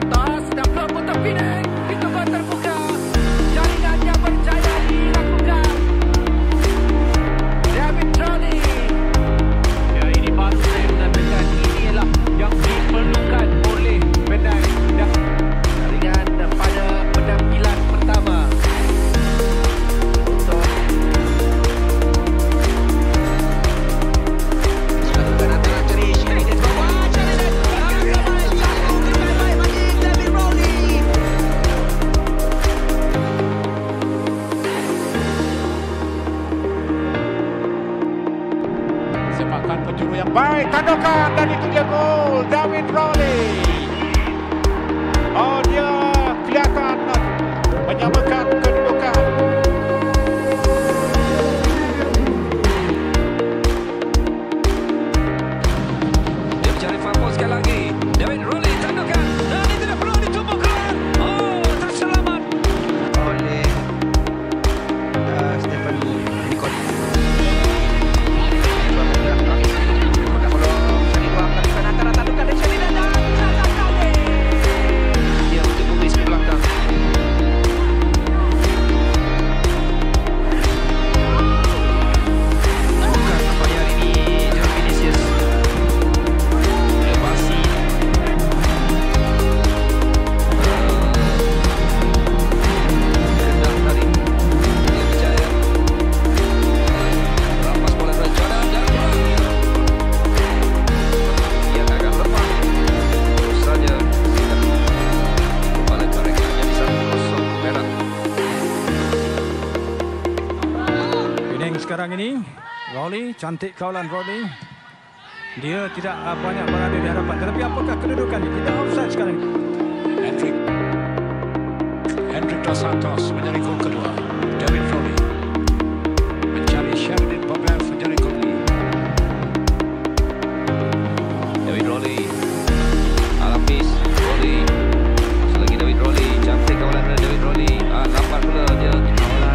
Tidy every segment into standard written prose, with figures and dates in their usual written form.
atas dan pelopor Penang itu pun terbuka. Jaringan yang berjaya dilakukan David Rowley. Ya, ini baru saya mengatakan ini ialah yang diperlukan oleh Penang dan jaringan pada penampilan pertama untuk satukan antara Trish ini di bawah sepakan penjuru yang baik, tandukan dan itu dia gol David Rowley. Oh, dia kelihatan menyamakan kedudukan. Dia mencari Fapos sekali lagi. David Rowley tandukan dan itu tidak perlu ditumbuk keluar. Oh, terselamat oleh Stephen Nikon. Sekarang ini Rowley, cantik kawalan Rowley. Dia tidak banyak berada di hadapan, tetapi apakah kedudukannya? Tidak offside sekarang ini. Hendrik Dos Santos menjadi gol kedua. David Rowley mencari Sheridan Bobev menjadi gol ini. David Rowley Alapis Rowley selagi David Rowley, cantik kawalan David Rowley. Lambat pula dia kawalan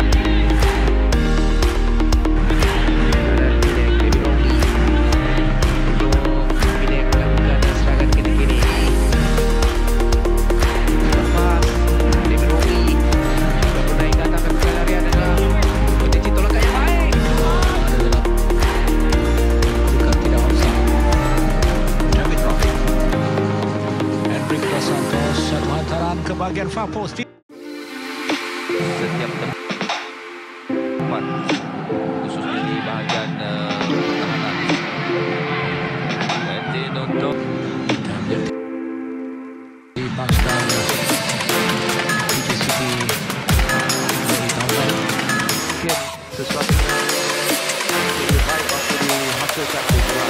ke bahagian far post. Setiap tempat khususnya di bahagian pertahanan. Nanti untuk di bangsa City dari tahun mungkin sesuatu lebih baik waktu dihasilkan di luar.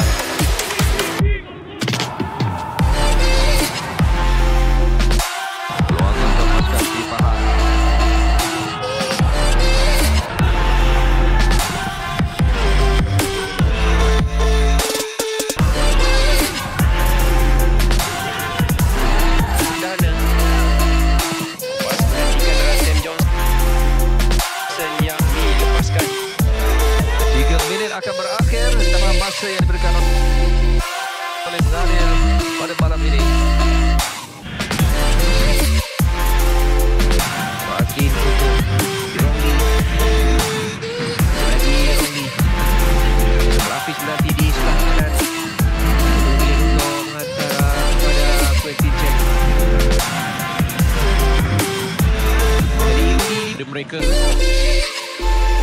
Akan berakhir dalam masa yang diberikan oleh Daniel pada malam ini. Makin untuk Rowley, lagi Rowley, lapis nanti di sebelah kanan. Kemudian untuk antara pada Quentin Chen. Jadi ini mereka.